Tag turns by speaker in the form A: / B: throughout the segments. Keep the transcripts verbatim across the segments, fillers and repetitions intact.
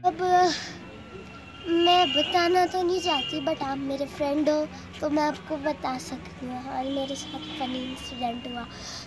A: अब मैं बताना तो नहीं चाहती, बट आप मेरे फ्रेंड हो तो मैं आपको बता सकती हूँ। और मेरे साथ फनी इंसिडेंट हुआ।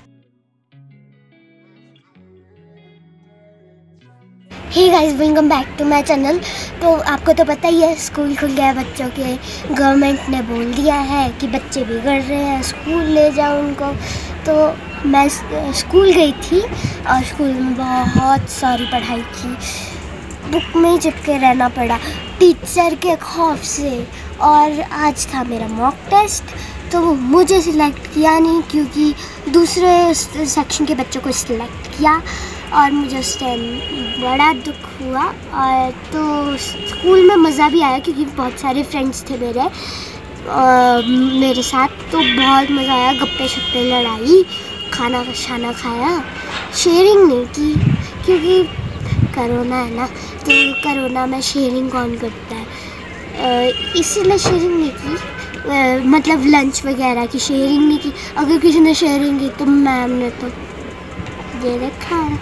A: Hey guys, welcome back to my channel. तो आपको तो पता ही है, स्कूल खुल गया है बच्चों के। गवर्नमेंट ने बोल दिया है कि बच्चे बिगड़ रहे हैं, स्कूल ले जाओ उनको। तो मैं स्कूल गई थी और स्कूल में बहुत सारी पढ़ाई की। बुक में ही चिपके रहना पड़ा टीचर के खौफ से। और आज था मेरा मॉक टेस्ट, तो मुझे सिलेक्ट किया नहीं क्योंकि दूसरे सेक्शन के बच्चों को सिलेक्ट किया और मुझे उस टाइम बड़ा दुख हुआ। और तो स्कूल में मज़ा भी आया क्योंकि बहुत सारे फ्रेंड्स थे मेरे आ, मेरे साथ। तो बहुत मज़ा आया, गप्पे शप्पे लड़ाई, खाना शाना खाया। शेयरिंग नहीं की क्योंकि करोना है ना, तो करोना में शेयरिंग कौन करता है, इसीलिए शेयरिंग नहीं की। आ, मतलब लंच वगैरह की शेयरिंग नहीं की। अगर किसी ने शेयरिंग की तो मैम ने तो ये रखा है।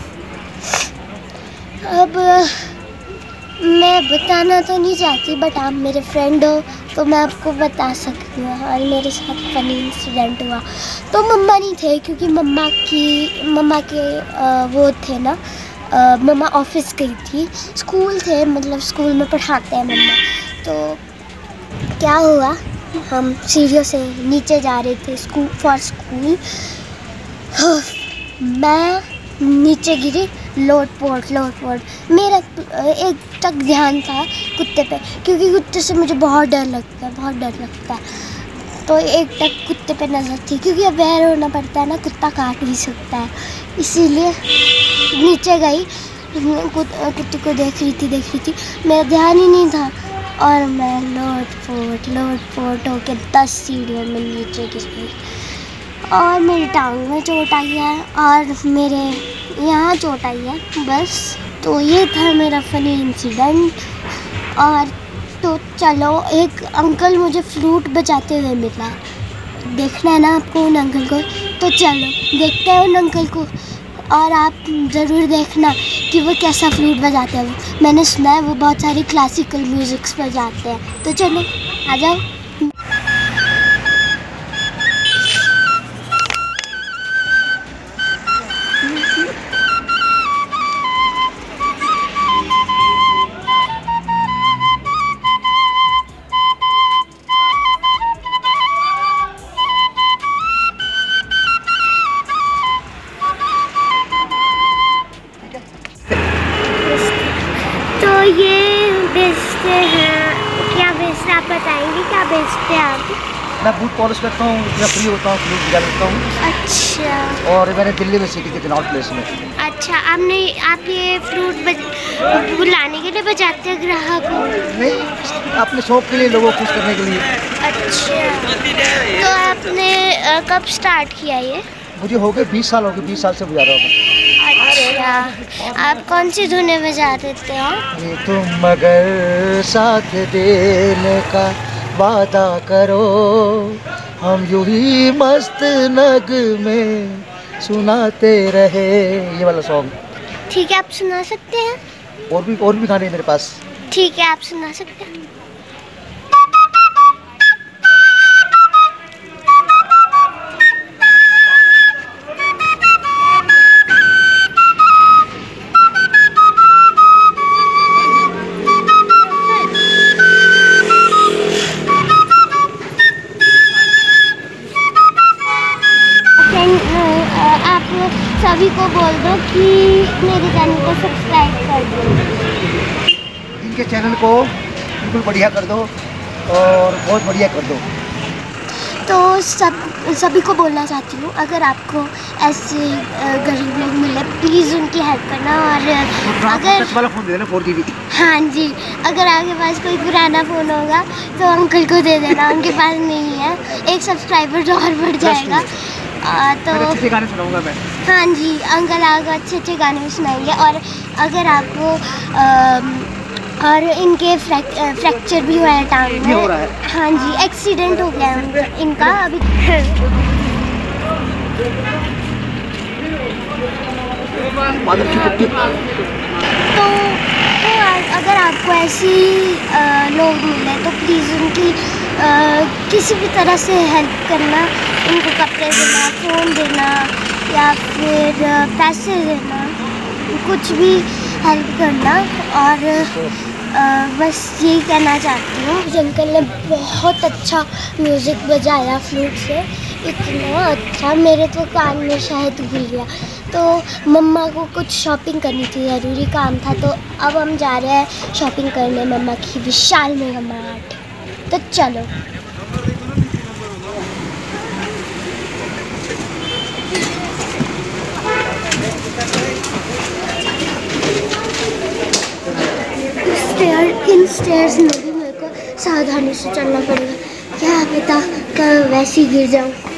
A: अब मैं बताना तो नहीं चाहती, बट आप मेरे फ्रेंड हो तो मैं आपको बता सकती हूँ। और मेरे साथ फनी इंसिडेंट हुआ। तो मम्मा नहीं थे क्योंकि मम्मा की मम्मा के आ, वो थे ना, मम्मा ऑफिस गई थी। स्कूल थे, मतलब स्कूल में पढ़ाते हैं मम्मा। तो क्या हुआ, हम सीढ़ियों से नीचे जा रहे थे स्कूल फॉर स्कूल। मैं नीचे गिरी, लोट पोट लोट पोट। मेरा एक तक ध्यान था कुत्ते पे, क्योंकि कुत्ते से मुझे बहुत डर लगता है, बहुत डर लगता है। तो एक टक कुत्ते पे नज़र थी, क्योंकि अवेयर होना पड़ता है ना, कुत्ता काट भी सकता है। इसीलिए नीचे गई, कुत्ते को देख रही थी देख रही थी मेरा ध्यान ही नहीं था और मैं लोट पोट लोट पोट होके दस सीढ़ियों में नीचे गिरी। और मेरी टांग में चोट आई है और मेरे यहाँ चोट आई है, बस। तो ये था मेरा फनी इंसिडेंट। और तो चलो, एक अंकल मुझे फ्लूट बजाते हुए मिला। देखना है ना आपको उन अंकल को, तो चलो देखते हैं उन अंकल को। और आप ज़रूर देखना कि वो कैसा फ्लूट बजाते हैं। मैंने सुना है वो बहुत सारी क्लासिकल म्यूज़िक्स बजाते हैं। तो चलो आ जाओ। तो ये बेचते हैं, क्या बेचते हैं आप बताएंगे, क्या बेचते हैं आप?
B: मैं बूट पॉलिश करता हूँ, मैं फ्री होता हूँ, फ्लूट बजा लेता हूँ।
A: अच्छा।
B: और मैंने दिल्ली में सीखी थी कनॉट प्लेस में।
A: अच्छा, आपने आप ये फ्लूट बज बुलाने के लिए बजाते हैं ग्राहक को?
B: नहीं, अपने शौक के लिए, लोगों को खुश करने के लिए।
A: अच्छा, तो आपने कब स्टार्ट किया ये?
B: मुझे हो गए बीस साल हो गए, बीस साल से बजा रहा हूँ।
A: अच्छा, आप कौन सी धुनें बजा देते हो?
B: ये तुम मगर साथ देने का वादा करो, हम यूं ही मस्त नग में सुनाते रहे। ये वाला सॉन्ग।
A: ठीक है, आप सुना सकते हैं?
B: और भी और भी गाने मेरे पास।
A: ठीक है, आप सुना सकते हैं। आप सभी को बोल दो कि मेरे चैनल को सब्सक्राइब कर दो।
B: इनके चैनल को बिल्कुल बढ़िया कर दो और बहुत बढ़िया कर दो।
A: तो सब सभी को बोलना चाहती हूँ, अगर आपको ऐसे गरीब लोग मिले, प्लीज़ उनकी हेल्प करना। और अगर
B: वाला फ़ोन दे देना, फोर जी बी।
A: हाँ जी, अगर आपके पास कोई पुराना फ़ोन होगा तो अंकल को दे देना, उनके पास नहीं है। एक सब्सक्राइबर और बढ़ जाएगा। आ, तो
B: अच्छे गाने सुनाऊंगा मैं।
A: हाँ जी, अंकल आपको अच्छे अच्छे गाने भी सुनाएंगे। और अगर आपको आ, और इनके फ्रैक, फ्रैक्चर भी हुआ है टांग में।
B: हो रहा है।
A: हाँ जी, एक्सीडेंट हो गया है इनका अभी। तो, तो अगर आप ऐसे ही अ, लोग मिले तो प्लीज़ उनकी अ, किसी भी तरह से हेल्प करना, उनको कपड़े देना, फ़ोन देना या फिर अ, पैसे देना, कुछ भी हेल्प करना। और अ, बस यही कहना चाहती हूँ। उस अंकल ने बहुत अच्छा म्यूज़िक बजाया फ्लूट से, इतना अच्छा मेरे तो कान में शायद घुल गया। तो मम्मा को कुछ शॉपिंग करनी थी, ज़रूरी काम था, तो अब हम जा रहे हैं शॉपिंग करने मम्मा की विशाल मेगा मार्ट। तो चलो। स्टेयर इन स्टेयर्स में भी मेरे को सावधानी से चलना पड़ेगा, क्या पता कब वैसे ही गिर जाऊँ।